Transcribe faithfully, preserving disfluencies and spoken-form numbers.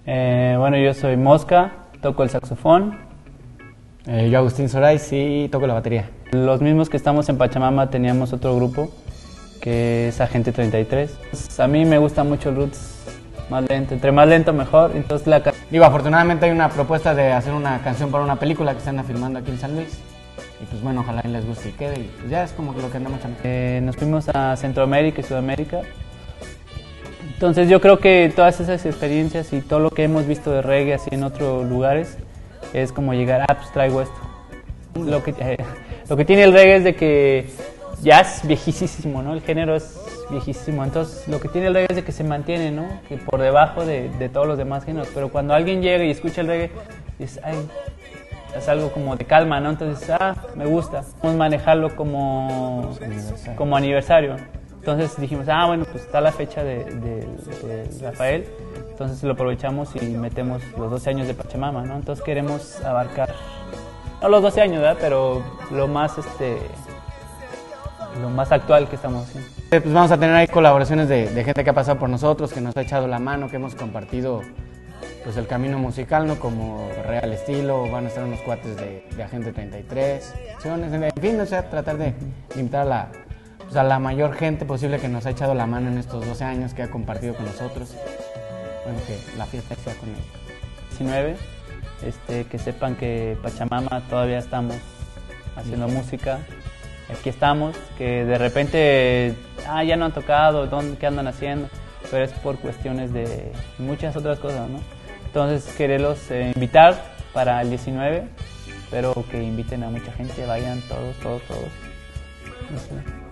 Eh, bueno, yo soy Mosca, toco el saxofón. Eh, yo Agustín Soray, sí, toco la batería. Los mismos que estamos en Pachamama teníamos otro grupo que es Agente treinta y tres. A mí me gusta mucho el roots más lento, entre más lento mejor. Entonces la Digo, afortunadamente hay una propuesta de hacer una canción para una película que están filmando aquí en San Luis. Y pues bueno, ojalá les guste y quede. Y pues ya es como lo que andamos chamando. Eh, nos fuimos a Centroamérica y Sudamérica. Entonces yo creo que todas esas experiencias y todo lo que hemos visto de reggae así en otros lugares es como llegar, ah, pues traigo esto. Lo que, eh, lo que tiene el reggae es de que ya es viejísimo, ¿no? El género es viejísimo. Entonces lo que tiene el reggae es de que se mantiene, ¿no? Que por debajo de, de todos los demás géneros. Pero cuando alguien llega y escucha el reggae, dice, ay, es algo como de calma, ¿no? Entonces, ah, me gusta. Vamos a manejarlo como aniversario. como aniversario. Entonces dijimos, ah, bueno, pues está la fecha de, de, de Rafael, entonces lo aprovechamos y metemos los doce años de Pachamama, ¿no? Entonces queremos abarcar, no los doce años, ¿verdad? Pero lo más, este, lo más actual que estamos haciendo. Eh, pues vamos a tener ahí colaboraciones de, de gente que ha pasado por nosotros, que nos ha echado la mano, que hemos compartido pues el camino musical, ¿no? Como Real Estilo, van a estar unos cuates de, de Agente treinta y tres, en fin, o sea, tratar de invitar a la... Pues a la mayor gente posible que nos ha echado la mano en estos doce años, que ha compartido con nosotros. Bueno, que la fiesta sea con él. diecinueve, este, que sepan que Pachamama todavía estamos haciendo sí. música. Aquí estamos, que de repente, ah, ya no han tocado, ¿dónde, qué andan haciendo? Pero es por cuestiones de muchas otras cosas, ¿no? Entonces, quererlos eh, invitar para el diecinueve, pero que inviten a mucha gente, vayan todos, todos, todos. No sé.